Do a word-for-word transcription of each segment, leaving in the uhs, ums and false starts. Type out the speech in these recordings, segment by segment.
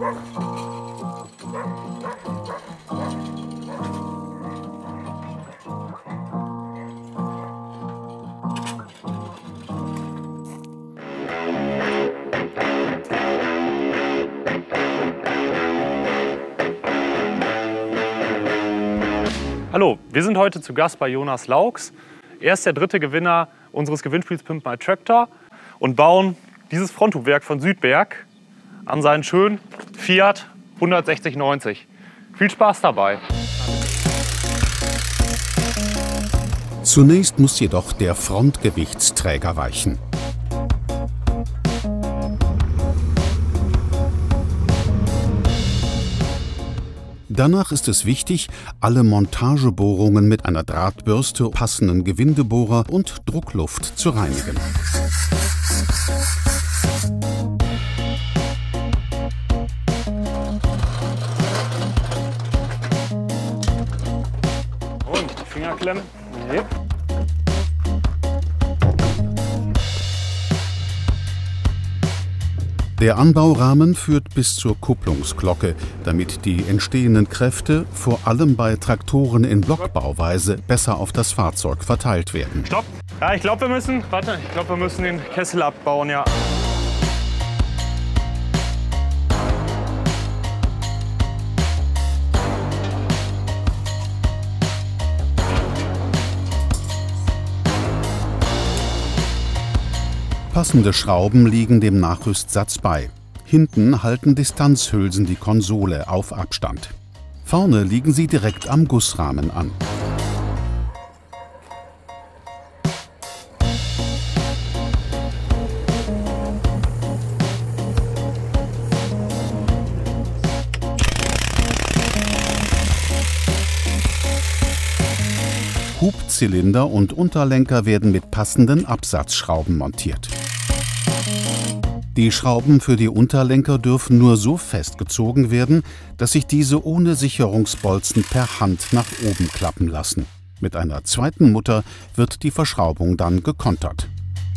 Hallo, wir sind heute zu Gast bei Jonas Laux. Er ist der dritte Gewinner unseres Gewinnspiels Pimp My Tractor und bauen dieses Fronthubwerk von Südberg an seinen schönen Fiat hundertsechzig neunzig. Viel Spaß dabei! Zunächst muss jedoch der Frontgewichtsträger weichen. Danach ist es wichtig, alle Montagebohrungen mit einer Drahtbürste, passenden Gewindebohrer und Druckluft zu reinigen. Und Fingerklemmen. Yep. Der Anbaurahmen führt bis zur Kupplungsglocke, damit die entstehenden Kräfte, vor allem bei Traktoren in Blockbauweise, besser auf das Fahrzeug verteilt werden. Stopp! Ja, ich glaube, wir müssen, warte, ich glaube, wir müssen den Kessel abbauen, ja. Passende Schrauben liegen dem Nachrüstsatz bei. Hinten halten Distanzhülsen die Konsole auf Abstand. Vorne liegen sie direkt am Gussrahmen an. Hubzylinder und Unterlenker werden mit passenden Absatzschrauben montiert. Die Schrauben für die Unterlenker dürfen nur so festgezogen werden, dass sich diese ohne Sicherungsbolzen per Hand nach oben klappen lassen. Mit einer zweiten Mutter wird die Verschraubung dann gekontert.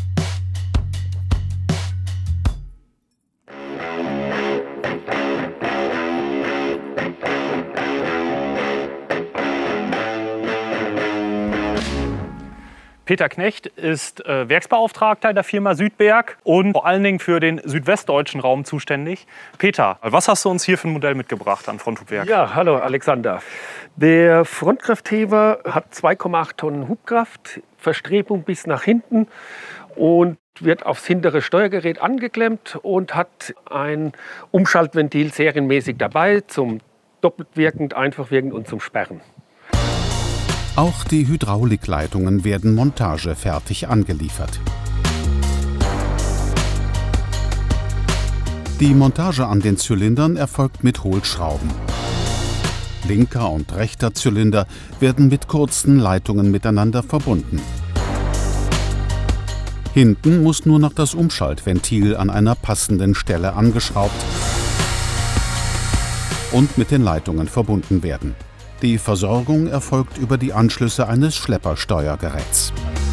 Peter Knecht ist äh, Werksbeauftragter der Firma Südberg und vor allen Dingen für den südwestdeutschen Raum zuständig. Peter, was hast du uns hier für ein Modell mitgebracht an Fronthubwerk? Ja, hallo Alexander. Der Frontkraftheber hat zwei Komma acht Tonnen Hubkraft, Verstrebung bis nach hinten und wird aufs hintere Steuergerät angeklemmt und hat ein Umschaltventil serienmäßig dabei zum doppelt wirkend, einfach wirkend und zum Sperren. Auch die Hydraulikleitungen werden montagefertig angeliefert. Die Montage an den Zylindern erfolgt mit Hohlschrauben. Linker und rechter Zylinder werden mit kurzen Leitungen miteinander verbunden. Hinten muss nur noch das Umschaltventil an einer passenden Stelle angeschraubt und mit den Leitungen verbunden werden. Die Versorgung erfolgt über die Anschlüsse eines Schleppersteuergeräts.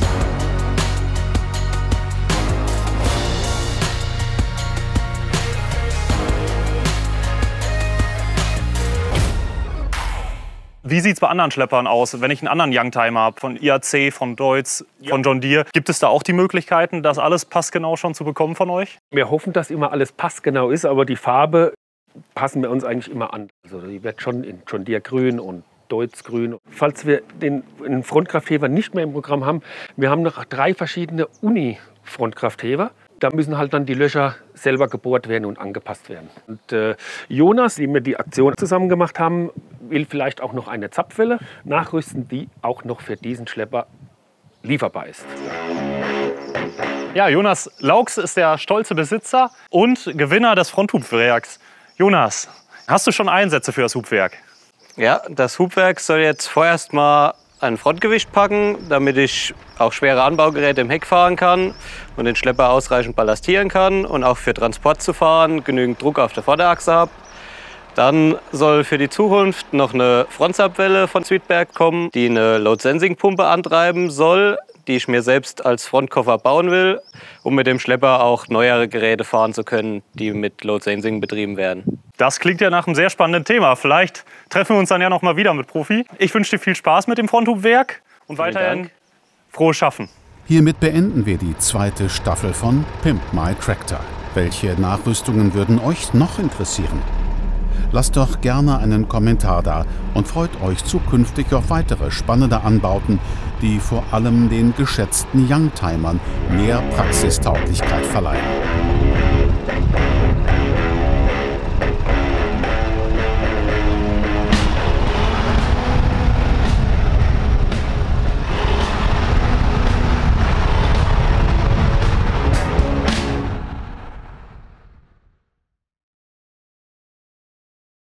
Wie sieht es bei anderen Schleppern aus? Wenn ich einen anderen Youngtimer habe, von I A C, von Deutz, ja. von John Deere, gibt es da auch die Möglichkeiten, das alles passgenau schon zu bekommen von euch? Wir hoffen, dass immer alles passgenau ist, aber die Farbe passen wir uns eigentlich immer an. Also die wird schon in John Deere grün und Deutz grün. Falls wir den, den Frontkraftheber nicht mehr im Programm haben, wir haben noch drei verschiedene Uni-Frontkraftheber. Da müssen halt dann die Löcher selber gebohrt werden und angepasst werden. Und äh, Jonas, die wir die Aktion zusammen gemacht haben, will vielleicht auch noch eine Zapfwelle nachrüsten, die auch noch für diesen Schlepper lieferbar ist. Ja, Jonas Laux ist der stolze Besitzer und Gewinner des Fronthubwerks. Jonas, hast du schon Einsätze für das Hubwerk? Ja, das Hubwerk soll jetzt vorerst mal ein Frontgewicht packen, damit ich auch schwere Anbaugeräte im Heck fahren kann und den Schlepper ausreichend ballastieren kann und auch für Transport zu fahren genügend Druck auf der Vorderachse habe. Dann soll für die Zukunft noch eine Frontzapfwelle von Südberg kommen, die eine Load-Sensing-Pumpe antreiben soll, die ich mir selbst als Frontkoffer bauen will, um mit dem Schlepper auch neuere Geräte fahren zu können, die mit Load Sensing betrieben werden. Das klingt ja nach einem sehr spannenden Thema. Vielleicht treffen wir uns dann ja noch mal wieder mit Profi. Ich wünsche dir viel Spaß mit dem Fronthubwerk und Vielen weiterhin Dank. frohes Schaffen. Hiermit beenden wir die zweite Staffel von Pimp My Tractor. Welche Nachrüstungen würden euch noch interessieren? Lasst doch gerne einen Kommentar da und freut euch zukünftig auf weitere spannende Anbauten, die vor allem den geschätzten Youngtimern mehr Praxistauglichkeit verleihen.